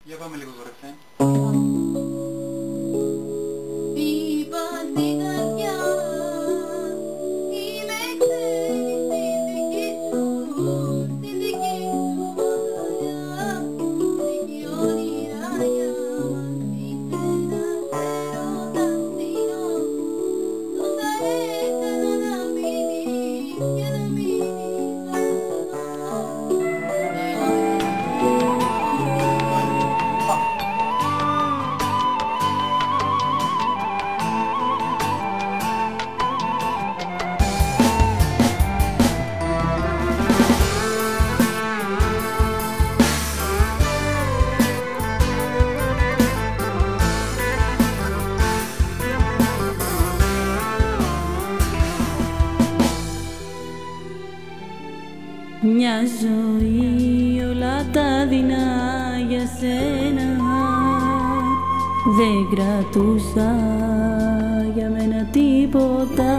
Για πάμε λίγο το ρεφρέν. Είπα στην καρδιά, είμαι ξένη στην δική σου αγκαλιά. Έχει όνειρα για μαζί σε ένας έρωτας τεινός. Τόσα έκανα να μείνεις και να μείνεις μια ζωή όλα τα δεινά για σένα. Δεν κρατούσα για μένα τίποτα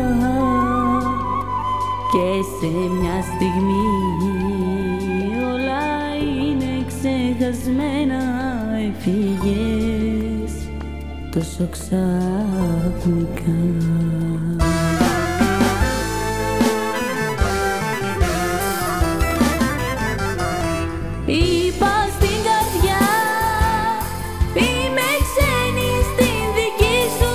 και σε μια στιγμή όλα είναι ξεχασμένα. Έφυγες τόσο ξαφνικά. Είπα στην καρδιά, είμαι ξένη στην δική σου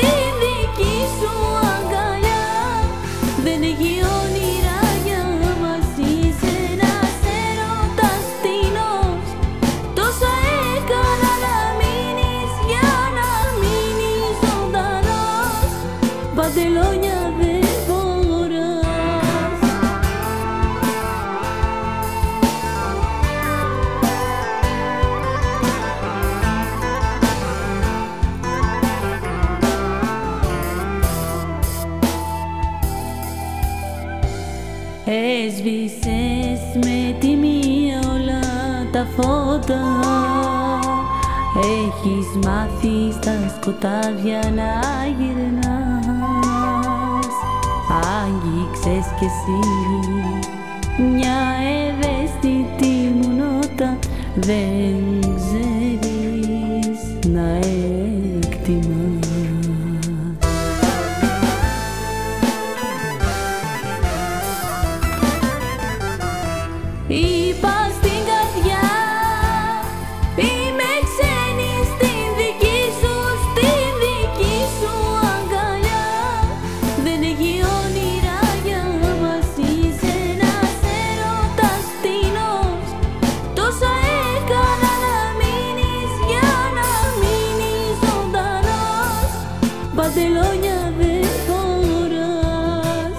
αγκαλιά. Δεν έχει όνειρα για μαζί σε ένας έρωτας τεινός. Τόσα έκανα να μείνεις για να μείνεις ζωντανός. Παντελόνια δεν φοράς. Έσβησες με τη μία όλα τα φώτα. Έχεις μάθει στα σκοτάδια να γυρνάς. Άγγιξες κι εσύ μια ευαίσθητη μου νότα. Δεν ξέρεις να εκτιμάς. Είπα στην καρδιά, είμαι ξένη στην δική σου αγκαλιά. Δεν έχει όνειρα για μαζί σε ένας έρωτας τεινός. Τόσα έκανα να μείνεις για να μείνεις ζωντανός. Παντελόνια δεν φοράς.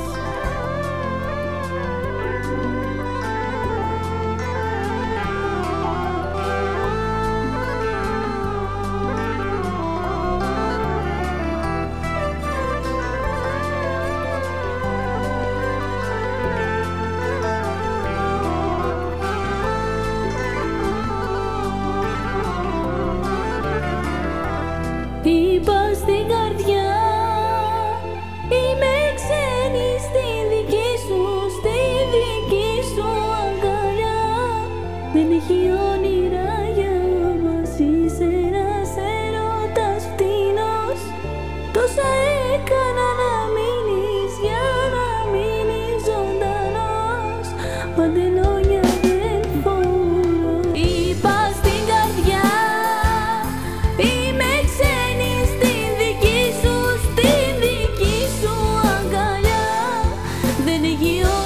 Είπα στην καρδιά, είμαι ξένη στην δική σου αγκαλιά. Δεν έχει όνειρα για μαζί σε ένας έρωτας φτηνός. Τόσα έκανα να μείνεις για να μείνεις ζωντανός. Παντελόνια δεν φοράς. Είπα στην καρδιά, είμαι ξένη στην δική σου αγκαλιά. Δεν έχει